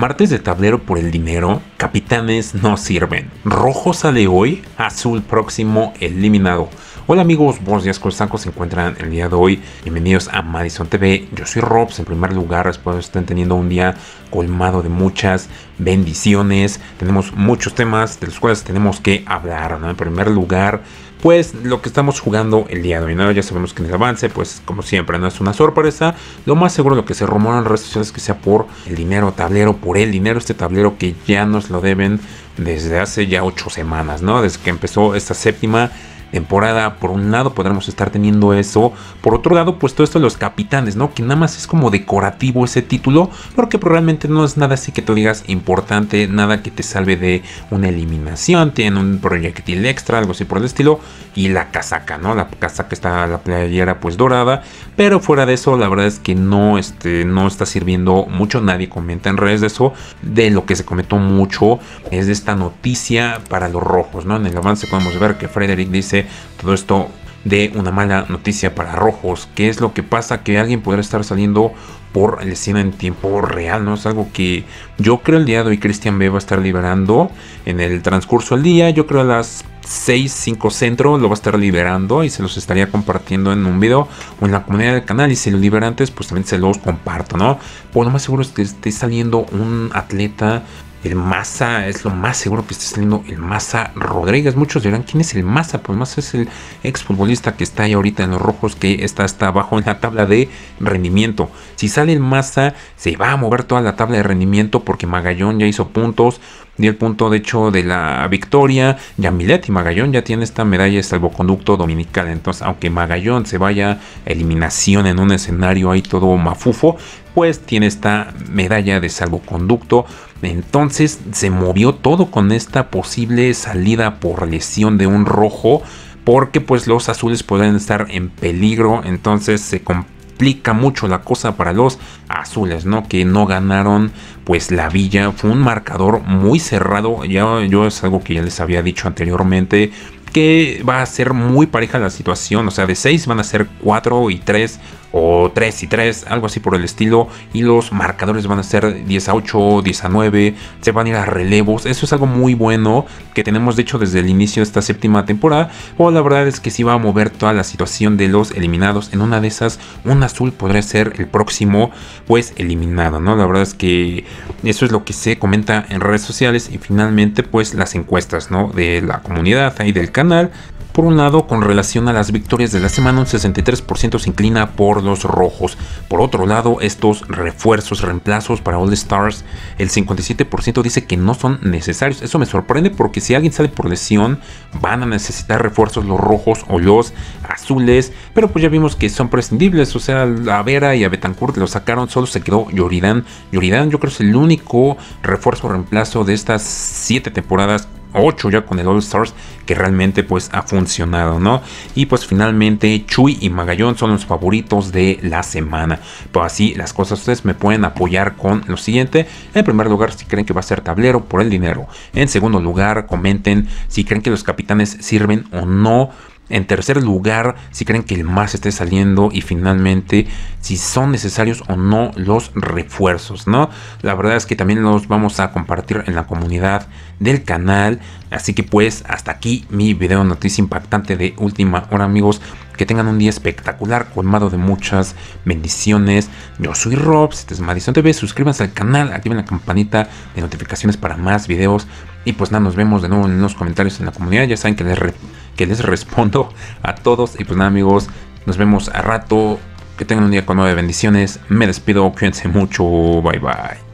Martes de tablero por el dinero, capitanes no sirven. Rojo sale hoy, azul próximo eliminado. Hola amigos, buenos días, ¿cómo están? ¿Cómo se encuentran el día de hoy? Bienvenidos a Madison TV. Yo soy Robs. En primer lugar, espero que estén teniendo un día colmado de muchas bendiciones. Tenemos muchos temas de los cuales tenemos que hablar, ¿no? En primer lugar, pues lo que estamos jugando el día de hoy, ¿no? Ya sabemos que en el avance, pues como siempre, no es una sorpresa. Lo más seguro, lo que se rumora en redes sociales, es que sea por el dinero, tablero por el dinero. Este tablero que ya nos lo deben desde hace ya 8 semanas, ¿no? Desde que empezó esta séptima temporada. Por un lado podremos estar teniendo eso, por otro lado pues todo esto de los capitanes, ¿no? Que nada más es como decorativo ese título, porque realmente no es nada así que tú digas importante, nada que te salve de una eliminación. Tienen un proyectil extra, algo así por el estilo, y la casaca, ¿no? La casaca está, la playera pues dorada, pero fuera de eso la verdad es que no está sirviendo mucho. Nadie comenta en redes de eso. De lo que se comentó mucho es de esta noticia para los rojos, ¿no? En el avance podemos ver que Frederick dice todo esto de una mala noticia para rojos. ¿Qué es lo que pasa? Que alguien podrá estar saliendo por la escena en tiempo real, ¿no? Es algo que yo creo el día de hoy Christian B va a estar liberando en el transcurso del día. Yo creo a las 6:05 centro lo va a estar liberando y se los estaría compartiendo en un video o en la comunidad del canal. Y si lo libera antes, pues también se los comparto, ¿no? Pues lo más seguro es que esté saliendo un atleta. El Maza, es lo más seguro que esté saliendo el Maza Rodríguez. Muchos dirán, ¿quién es el Maza? Pues Maza es el exfutbolista que está ahí ahorita en los rojos, que está abajo en la tabla de rendimiento. Si sale el Maza, se va a mover toda la tabla de rendimiento, porque Magallón ya hizo puntos, dio el punto de hecho de la victoria. Yamilet y Magallón ya tienen esta medalla de salvoconducto dominical. Entonces, aunque Magallón se vaya a eliminación en un escenario ahí todo mafufo, pues tiene esta medalla de salvoconducto. Entonces se movió todo con esta posible salida por lesión de un rojo, porque pues los azules pueden estar en peligro. Entonces se complica mucho la cosa para los azules, ¿no? Que no ganaron pues la Villa. Fue un marcador muy cerrado. Yo es algo que ya les había dicho anteriormente, que va a ser muy pareja la situación. O sea, de 6 van a ser 4 y 3 o 3 y 3, algo así por el estilo. Y los marcadores van a ser 10-8, 10-9. Se van a ir a relevos. Eso es algo muy bueno que tenemos de hecho desde el inicio de esta séptima temporada. O la verdad es que sí va a mover toda la situación de los eliminados. En una de esas, un azul podría ser el próximo pues eliminado, ¿no? La verdad es que eso es lo que se comenta en redes sociales. Y finalmente pues las encuestas, ¿no? De la comunidad ahí del canal. Por un lado, con relación a las victorias de la semana, un 63% se inclina por los rojos. Por otro lado, estos refuerzos, reemplazos para All Stars, el 57% dice que no son necesarios. Eso me sorprende, porque si alguien sale por lesión, van a necesitar refuerzos los rojos o los azules. Pero pues ya vimos que son prescindibles. O sea, a Vera y a Betancourt lo sacaron, solo se quedó Yoridán. Yoridán yo creo que es el único refuerzo o reemplazo de estas 7 temporadas, 8 ya con el All Stars, que realmente pues ha funcionado, ¿no? Y pues finalmente Chuy y Magallón son los favoritos de la semana. Pues así las cosas, ustedes me pueden apoyar con lo siguiente. En primer lugar, si creen que va a ser tablero por el dinero. En segundo lugar, comenten si creen que los capitanes sirven o no. En tercer lugar, si creen que el más esté saliendo. Y finalmente, si son necesarios o no los refuerzos, ¿no? La verdad es que también los vamos a compartir en la comunidad del canal. Así que pues hasta aquí mi video noticia impactante de última hora, amigos. Que tengan un día espectacular, colmado de muchas bendiciones. Yo soy Robs, este es Madison TV. Suscríbanse al canal, activen la campanita de notificaciones para más videos. Y pues nada, nos vemos de nuevo en los comentarios en la comunidad. Ya saben que les respondo a todos. Y pues nada, amigos, nos vemos a rato. Que tengan un día colmado de bendiciones. Me despido, cuídense mucho, bye bye.